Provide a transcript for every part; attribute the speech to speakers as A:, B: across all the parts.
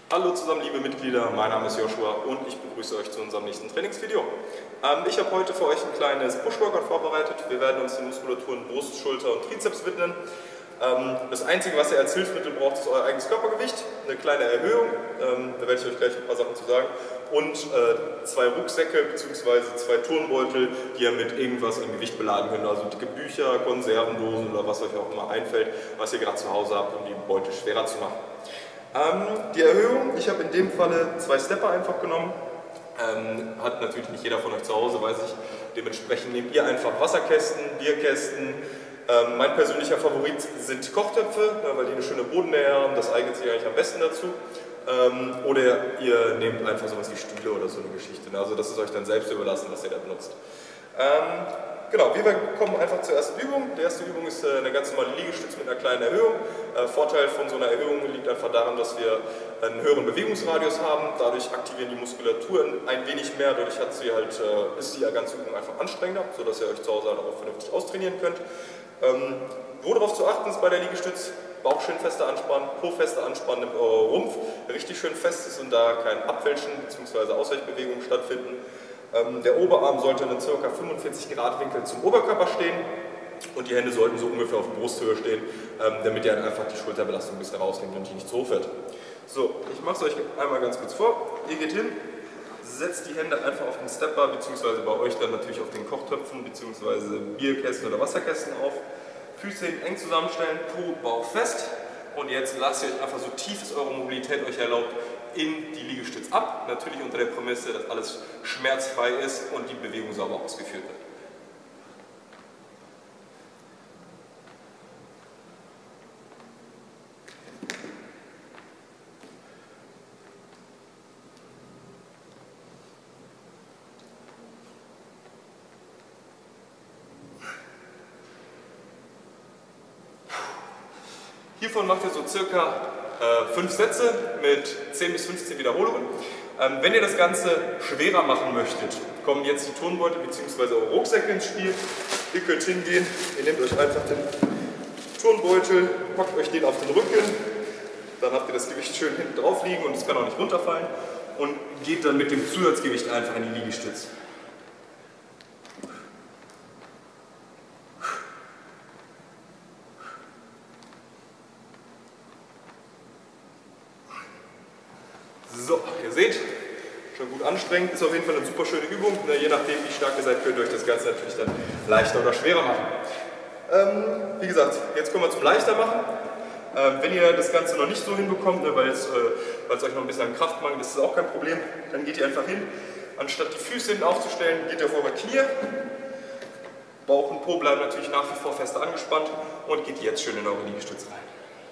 A: Hallo zusammen, liebe Mitglieder, mein Name ist Joshua und ich begrüße euch zu unserem nächsten Trainingsvideo. Ich habe heute für euch ein kleines Push-Workout vorbereitet. Wir werden uns den Muskulaturen Brust, Schulter und Trizeps widmen. Das Einzige, was ihr als Hilfsmittel braucht, ist euer eigenes Körpergewicht, eine kleine Erhöhung, da werde ich euch gleich ein paar Sachen zu sagen, und 2 Rucksäcke bzw. 2 Turnbeutel, die ihr mit irgendwas an Gewicht beladen könnt, also dicke Bücher, Konservendosen oder was euch auch immer einfällt, was ihr gerade zu Hause habt, um die Beutel schwerer zu machen. Die Erhöhung, ich habe in dem Falle 2 Stepper einfach genommen, hat natürlich nicht jeder von euch zu Hause, weiß ich, dementsprechend nehmt ihr einfach Wasserkästen, Bierkästen. Mein persönlicher Favorit sind Kochtöpfe, weil die eine schöne Bodennähe haben, das eignet sich eigentlich am besten dazu. Oder ihr nehmt einfach sowas wie Stühle oder so eine Geschichte, also das ist euch dann selbst überlassen, was ihr da benutzt. Genau, wir kommen einfach zur ersten Übung. Die erste Übung ist eine ganz normale Liegestütz mit einer kleinen Erhöhung. Vorteil von so einer Erhöhung liegt einfach daran, dass wir einen höheren Bewegungsradius haben. Dadurch aktivieren die Muskulatur ein wenig mehr. Dadurch ist die ganze Übung einfach anstrengender, sodass ihr euch zu Hause auch vernünftig austrainieren könnt. Worauf zu achten ist bei der Liegestütz: Bauch schön fester anspannen, Po fester anspannen, im Rumpf richtig schön fest ist und da kein Abfälschen bzw. Ausweichbewegungen stattfinden. Der Oberarm sollte in ca. 45 Grad Winkel zum Oberkörper stehen und die Hände sollten so ungefähr auf Brusthöhe stehen, damit ihr einfach die Schulterbelastung ein bisschen rausnimmt und die nicht zu hoch wird. So, ich mache es euch einmal ganz kurz vor. Ihr geht hin, setzt die Hände einfach auf den Stepper bzw. bei euch dann natürlich auf den Kochtöpfen bzw. Bierkästen oder Wasserkästen auf. Füße eng zusammenstellen, Po, Bauch fest und jetzt lasst ihr euch einfach so tief es eure Mobilität euch erlaubt in die Liegestütz ab, natürlich unter der Prämisse, dass alles schmerzfrei ist und die Bewegung sauber ausgeführt wird. Hiervon macht ihr so circa 5 Sätze mit 10 bis 15 Wiederholungen. Wenn ihr das Ganze schwerer machen möchtet, kommen jetzt die Turnbeutel bzw. eure Rucksäcke ins Spiel. Ihr könnt hingehen, ihr nehmt euch einfach den Turnbeutel, packt euch den auf den Rücken, dann habt ihr das Gewicht schön hinten drauf liegen und es kann auch nicht runterfallen und geht dann mit dem Zusatzgewicht einfach in die Liegestütz. So, ihr seht, schon gut anstrengend, ist auf jeden Fall eine super schöne Übung. Je nachdem, wie stark ihr seid, könnt ihr euch das Ganze natürlich dann leichter oder schwerer machen. Wie gesagt, jetzt kommen wir zum leichter machen. Wenn ihr das Ganze noch nicht so hinbekommt, weil es euch noch ein bisschen an Kraft mangelt, ist das auch kein Problem, dann geht ihr einfach hin. Anstatt die Füße hinten aufzustellen, geht ihr auf eure Knie. Bauch und Po bleiben natürlich nach wie vor fest angespannt und geht jetzt schön in eure Liegestütze rein.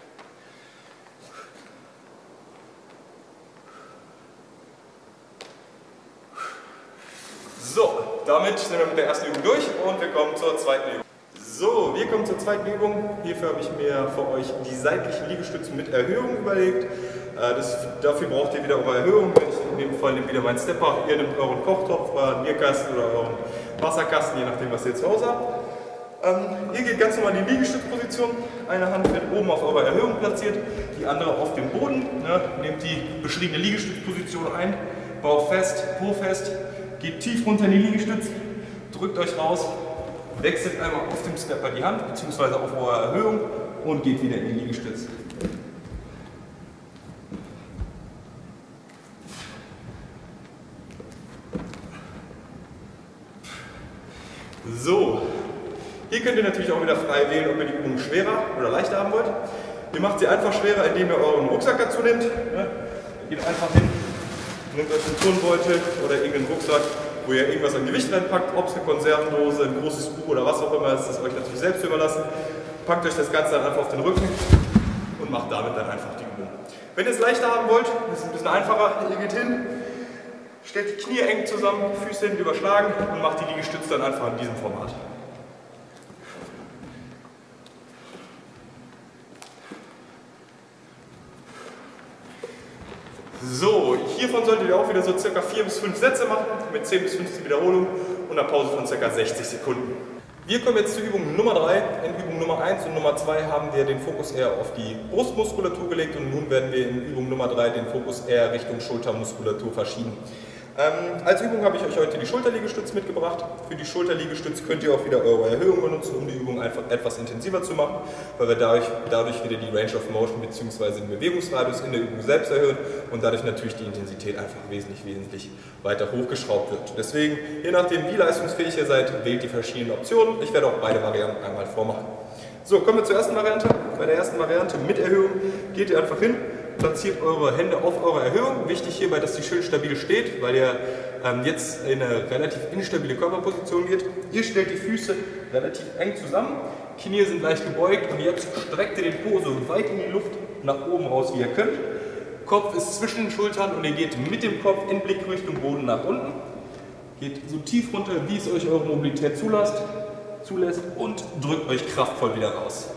A: So, damit sind wir mit der ersten Übung durch und wir kommen zur zweiten Übung. So, wir kommen zur zweiten Übung. Hierfür habe ich mir für euch die seitlichen Liegestützen mit Erhöhung überlegt. Dafür braucht ihr wieder eure Erhöhung. In dem Fall nehmt wieder meinen Stepper. Ihr nehmt euren Kochtopf, euren Bierkasten oder euren Wasserkasten, je nachdem, was ihr zu Hause habt. Ihr geht ganz normal in die Liegestützposition. Eine Hand wird oben auf eurer Erhöhung platziert, die andere auf dem Boden. Nehmt die beschriebene Liegestützposition ein, Bauch fest, Po fest. Geht tief runter in die Liegestütz, drückt euch raus, wechselt einmal auf dem Stepper die Hand bzw. auf eure Erhöhung und geht wieder in die Liegestütz. So, hier könnt ihr natürlich auch wieder frei wählen, ob ihr die Übung schwerer oder leichter haben wollt. Ihr macht sie einfach schwerer, indem ihr euren Rucksack dazu nehmt. Ihr geht einfach hin. Nehmt euch einen Turnbeutel oder irgendeinen Rucksack, wo ihr irgendwas an Gewicht reinpackt, ob es eine Konservendose, ein großes Buch oder was auch immer ist, das euch natürlich selbst überlassen. Packt euch das Ganze dann einfach auf den Rücken und macht damit dann einfach die Übung. Wenn ihr es leichter haben wollt, ist es ein bisschen einfacher. Ihr geht hin, stellt die Knie eng zusammen, Füße hinten überschlagen und macht die Liegestütze dann einfach in diesem Format. So, hiervon solltet ihr auch wieder so ca. 4 bis 5 Sätze machen mit 10 bis 15 Wiederholungen und einer Pause von ca. 60 Sekunden. Wir kommen jetzt zur Übung Nummer 3. In Übung Nummer 1 und Nummer 2 haben wir den Fokus eher auf die Brustmuskulatur gelegt und nun werden wir in Übung Nummer 3 den Fokus eher Richtung Schultermuskulatur verschieben. Als Übung habe ich euch heute die Schulterliegestütz mitgebracht. Für die Schulterliegestütz könnt ihr auch wieder eure Erhöhung benutzen, um die Übung einfach etwas intensiver zu machen, weil wir dadurch wieder die Range of Motion bzw. den Bewegungsradius in der Übung selbst erhöhen und dadurch natürlich die Intensität einfach wesentlich weiter hochgeschraubt wird. Deswegen, je nachdem wie leistungsfähig ihr seid, wählt die verschiedenen Optionen. Ich werde auch beide Varianten einmal vormachen. So, kommen wir zur ersten Variante. Bei der ersten Variante mit Erhöhung geht ihr einfach hin, platziert eure Hände auf eure Erhöhung. Wichtig hierbei, dass die schön stabil steht, weil ihr jetzt in eine relativ instabile Körperposition geht. Ihr stellt die Füße relativ eng zusammen, Knie sind leicht gebeugt und jetzt streckt ihr den Po so weit in die Luft nach oben raus, wie ihr könnt. Kopf ist zwischen den Schultern und ihr geht mit dem Kopf in Blickrichtung Boden nach unten. Geht so tief runter, wie es euch eure Mobilität zulässt und drückt euch kraftvoll wieder raus.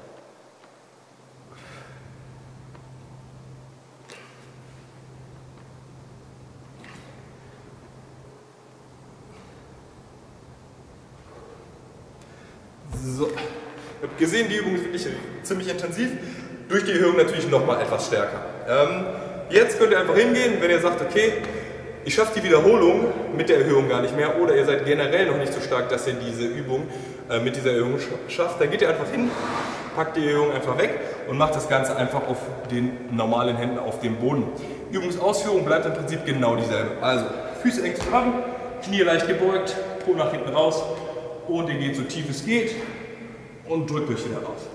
A: So, ihr habt gesehen, die Übung ist wirklich ziemlich intensiv, durch die Erhöhung natürlich nochmal etwas stärker. Jetzt könnt ihr einfach hingehen, wenn ihr sagt, okay, ich schaffe die Wiederholung mit der Erhöhung gar nicht mehr oder ihr seid generell noch nicht so stark, dass ihr diese Übung mit dieser Erhöhung schafft, dann geht ihr einfach hin, packt die Erhöhung einfach weg und macht das Ganze einfach auf den normalen Händen auf dem Boden. Übungsausführung bleibt im Prinzip genau dieselbe. Also Füße eng zusammen, Knie leicht gebeugt, Po nach hinten raus. Und ihr geht so tief es geht und drückt euch wieder raus.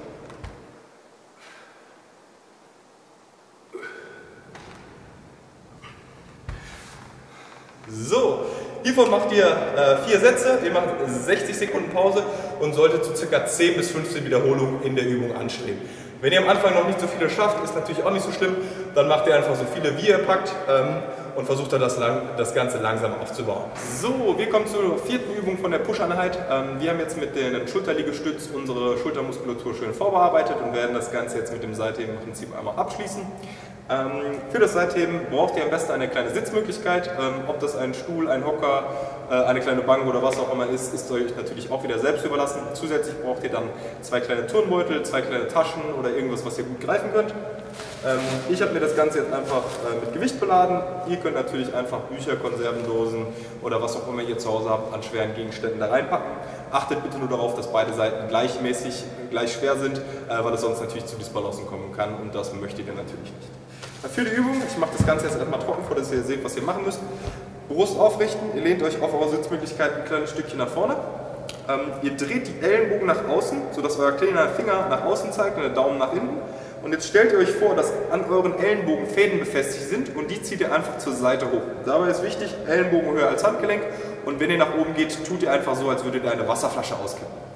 A: So, hiervon macht ihr 4 Sätze, ihr macht 60 Sekunden Pause und solltet zu ca. 10 bis 15 Wiederholungen in der Übung anstreben. Wenn ihr am Anfang noch nicht so viele schafft, ist natürlich auch nicht so schlimm, dann macht ihr einfach so viele wie ihr packt und versucht dann das Ganze langsam aufzubauen. So, wir kommen zur 4. Übung von der Push-Einheit. Wir haben jetzt mit dem Schulterliegestütz unsere Schultermuskulatur schön vorbearbeitet und werden das Ganze jetzt mit dem Seitheben im Prinzip einmal abschließen. Für das Seitheben braucht ihr am besten eine kleine Sitzmöglichkeit. Ob das ein Stuhl, ein Hocker, eine kleine Bank oder was auch immer ist, ist euch natürlich auch wieder selbst überlassen. Zusätzlich braucht ihr dann 2 kleine Turnbeutel, 2 kleine Taschen oder irgendwas, was ihr gut greifen könnt. Ich habe mir das Ganze jetzt einfach mit Gewicht beladen. Ihr könnt natürlich einfach Bücher, Konservendosen oder was auch immer ihr zu Hause habt an schweren Gegenständen da reinpacken. Achtet bitte nur darauf, dass beide Seiten gleich schwer sind, weil es sonst natürlich zu Disbalancen kommen kann und das möchtet ihr natürlich nicht. Für die Übung, ich mache das Ganze jetzt erstmal trocken vor, dass ihr seht, was ihr machen müsst. Brust aufrichten, ihr lehnt euch auf eure Sitzmöglichkeit ein kleines Stückchen nach vorne. Ihr dreht die Ellenbogen nach außen, sodass euer kleiner Finger nach außen zeigt und der Daumen nach innen. Und jetzt stellt ihr euch vor, dass an euren Ellenbogen Fäden befestigt sind und die zieht ihr einfach zur Seite hoch. Dabei ist wichtig, Ellenbogen höher als Handgelenk und wenn ihr nach oben geht, tut ihr einfach so, als würdet ihr eine Wasserflasche auskippen.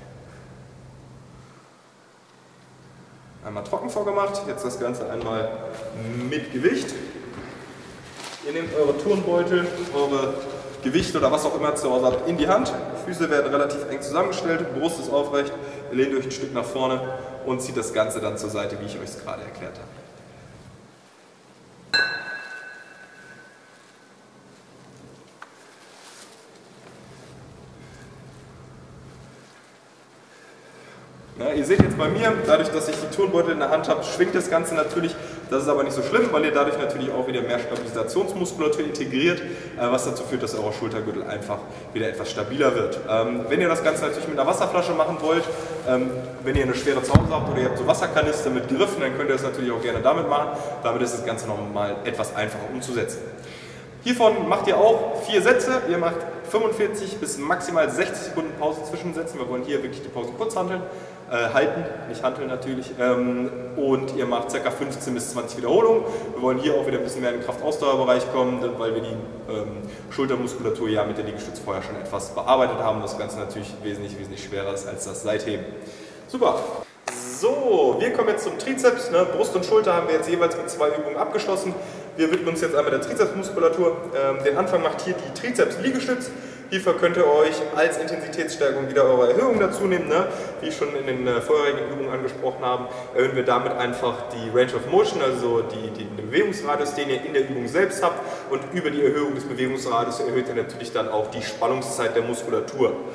A: Einmal trocken vorgemacht, jetzt das Ganze einmal mit Gewicht. Ihr nehmt eure Turnbeutel, eure Gewicht oder was auch immer zu Hause habt in die Hand. Füße werden relativ eng zusammengestellt, Brust ist aufrecht, ihr lehnt euch ein Stück nach vorne und zieht das Ganze dann zur Seite, wie ich euch es gerade erklärt habe. Ja, ihr seht jetzt bei mir, dadurch, dass ich die Turnbeutel in der Hand habe, schwingt das Ganze natürlich. Das ist aber nicht so schlimm, weil ihr dadurch natürlich auch wieder mehr Stabilisationsmuskulatur integriert, was dazu führt, dass euer Schultergürtel einfach wieder etwas stabiler wird. Wenn ihr das Ganze natürlich mit einer Wasserflasche machen wollt, wenn ihr eine schwere zu Hause habt oder ihr habt so Wasserkanister mit Griffen, dann könnt ihr das natürlich auch gerne damit machen. Damit ist das Ganze nochmal etwas einfacher umzusetzen. Hiervon macht ihr auch 4 Sätze. Ihr macht 45 bis maximal 60 Sekunden Pause zwischen Sätzen. Wir wollen hier wirklich die Pause kurz halten, nicht hanteln natürlich. Und ihr macht ca. 15 bis 20 Wiederholungen. Wir wollen hier auch wieder ein bisschen mehr in den Kraftausdauerbereich kommen, weil wir die Schultermuskulatur ja mit der Liegestütz vorher schon etwas bearbeitet haben. Das Ganze natürlich wesentlich schwerer ist als das Seitheben. Super! So, wir kommen jetzt zum Trizeps. Brust und Schulter haben wir jetzt jeweils mit 2 Übungen abgeschlossen. Wir widmen uns jetzt einmal der Trizepsmuskulatur. Den Anfang macht hier die Trizeps-Liegestütz. Hierfür könnt ihr euch als Intensitätssteigerung wieder eure Erhöhung dazu nehmen. Wie ich schon in den vorherigen Übungen angesprochen habe, erhöhen wir damit einfach die Range of Motion, also den Bewegungsradius, den ihr in der Übung selbst habt. Und über die Erhöhung des Bewegungsradius erhöht ihr natürlich dann auch die Spannungszeit der Muskulatur.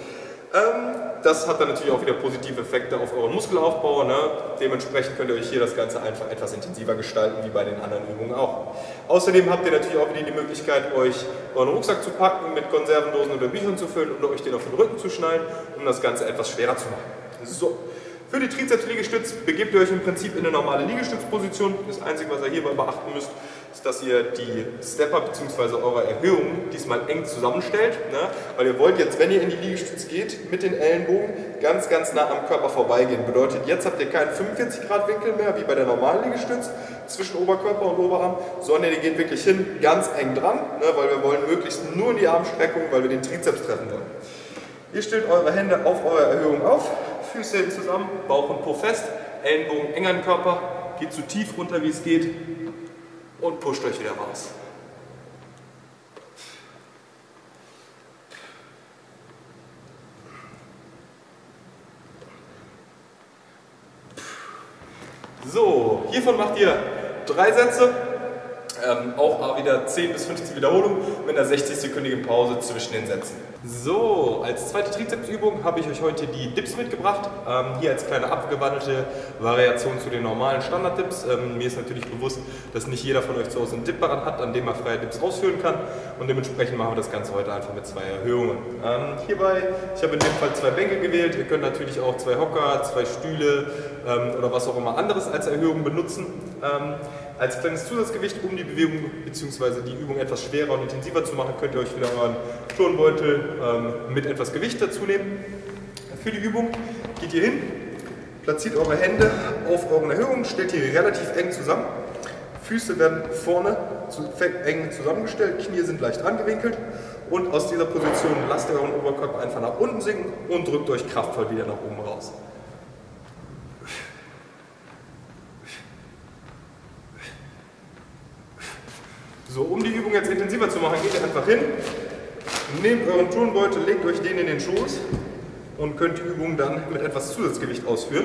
A: Das hat dann natürlich auch wieder positive Effekte auf euren Muskelaufbau. Ne? Dementsprechend könnt ihr euch hier das Ganze einfach etwas intensiver gestalten, wie bei den anderen Übungen auch. Außerdem habt ihr natürlich auch wieder die Möglichkeit, euch euren Rucksack zu packen, mit Konservendosen oder Büchern zu füllen und euch den auf den Rücken zu schnallen, um das Ganze etwas schwerer zu machen. So. Für die Trizeps-Liegestütz begebt ihr euch im Prinzip in eine normale Liegestützposition. Das Einzige, was ihr hierbei beachten müsst, ist, dass ihr die Stepper bzw. eure Erhöhungen diesmal eng zusammenstellt. Ne? Weil ihr wollt jetzt, wenn ihr in die Liegestütz geht, mit den Ellenbogen ganz nah am Körper vorbeigehen. Bedeutet, jetzt habt ihr keinen 45 Grad Winkel mehr, wie bei der normalen Liegestütz, zwischen Oberkörper und Oberarm, sondern ihr geht wirklich hin, ganz eng dran, ne? Weil wir wollen möglichst nur in die Armstreckung, weil wir den Trizeps treffen wollen. Ihr stellt eure Hände auf eure Erhöhung auf. Füße hinten zusammen, Bauch und Po fest, Ellenbogen eng an den Körper, geht so tief runter wie es geht und pusht euch wieder raus. So, hiervon macht ihr 3 Sätze, auch wieder 10 bis 15 Wiederholungen mit einer 60-sekündigen Pause zwischen den Sätzen. So, als zweite Trizepsübung habe ich euch heute die Dips mitgebracht. Hier als kleine abgewandelte Variation zu den normalen Standard-Dips. Mir ist natürlich bewusst, dass nicht jeder von euch zu Hause einen Dip-Barren hat, an dem er freie Dips ausführen kann. Und dementsprechend machen wir das Ganze heute einfach mit 2 Erhöhungen. Hierbei, ich habe in dem Fall 2 Bänke gewählt. Ihr könnt natürlich auch 2 Hocker, 2 Stühle oder was auch immer anderes als Erhöhung benutzen. Als kleines Zusatzgewicht, um die Bewegung bzw. die Übung etwas schwerer und intensiver zu machen, könnt ihr euch wieder euren Turnbeutel mit etwas Gewicht dazu nehmen. Für die Übung geht ihr hin, platziert eure Hände auf euren Erhöhungen, stellt die relativ eng zusammen. Füße werden vorne eng zusammengestellt, Knie sind leicht angewinkelt und aus dieser Position lasst ihr euren Oberkörper einfach nach unten sinken und drückt euch kraftvoll wieder nach oben raus. So, um die Übung jetzt intensiver zu machen, geht ihr einfach hin, nehmt euren Turnbeutel, legt euch den in den Schoß und könnt die Übung dann mit etwas Zusatzgewicht ausführen.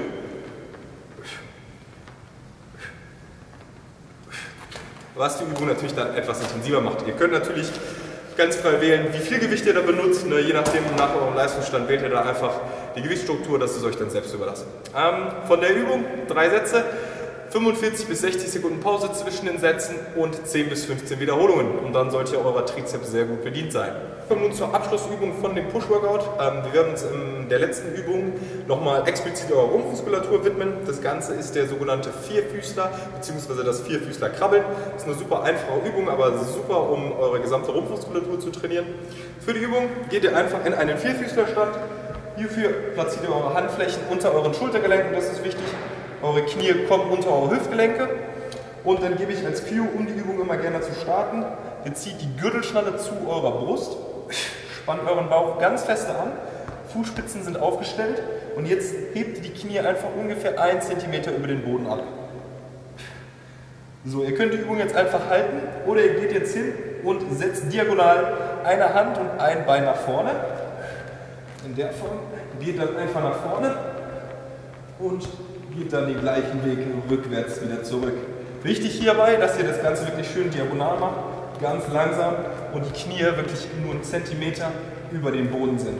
A: Was die Übung natürlich dann etwas intensiver macht. Ihr könnt natürlich ganz frei wählen, wie viel Gewicht ihr da benutzt. Je nachdem, nach eurem Leistungsstand wählt ihr da einfach die Gewichtsstruktur, das ist euch dann selbst überlassen. Von der Übung 3 Sätze. 45 bis 60 Sekunden Pause zwischen den Sätzen und 10 bis 15 Wiederholungen. Und dann sollte euer Trizeps sehr gut bedient sein. Wir kommen nun zur Abschlussübung von dem Push-Workout. Wir werden uns in der letzten Übung nochmal explizit eurer Rumpfmuskulatur widmen. Das Ganze ist der sogenannte Vierfüßler bzw. das Vierfüßler-Krabbeln. Das ist eine super einfache Übung, aber super, um eure gesamte Rumpfmuskulatur zu trainieren. Für die Übung geht ihr einfach in einen Vierfüßlerstand. Hierfür platziert ihr eure Handflächen unter euren Schultergelenken, das ist wichtig. Eure Knie kommen unter eure Hüftgelenke und dann gebe ich als Cue, um die Übung immer gerne zu starten, ihr zieht die Gürtelschnalle zu eurer Brust, spannt euren Bauch ganz fest an, Fußspitzen sind aufgestellt und jetzt hebt ihr die Knie einfach ungefähr 1 cm über den Boden ab. So, ihr könnt die Übung jetzt einfach halten oder ihr geht jetzt hin und setzt diagonal eine Hand und ein Bein nach vorne. In der Form geht dann einfach nach vorne und geht dann den gleichen Weg rückwärts wieder zurück. Wichtig hierbei, dass ihr das Ganze wirklich schön diagonal macht, ganz langsam und die Knie wirklich nur einen Zentimeter über den Boden sind.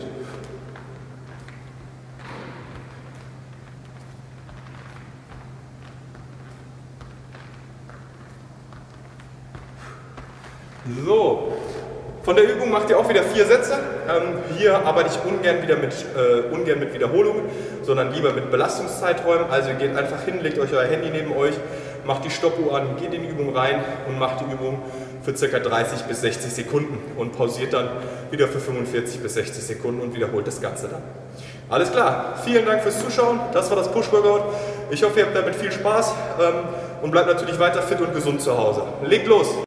A: So, von der Übung macht ihr auch wieder 4 Sätze. Hier arbeite ich ungern mit Wiederholungen, sondern lieber mit Belastungszeiträumen. Also ihr geht einfach hin, legt euch euer Handy neben euch, macht die Stoppuhr an, geht in die Übung rein und macht die Übung für ca. 30 bis 60 Sekunden und pausiert dann wieder für 45 bis 60 Sekunden und wiederholt das Ganze dann. Alles klar, vielen Dank fürs Zuschauen, das war das Push-Workout. Ich hoffe, ihr habt damit viel Spaß und bleibt natürlich weiter fit und gesund zu Hause. Legt los!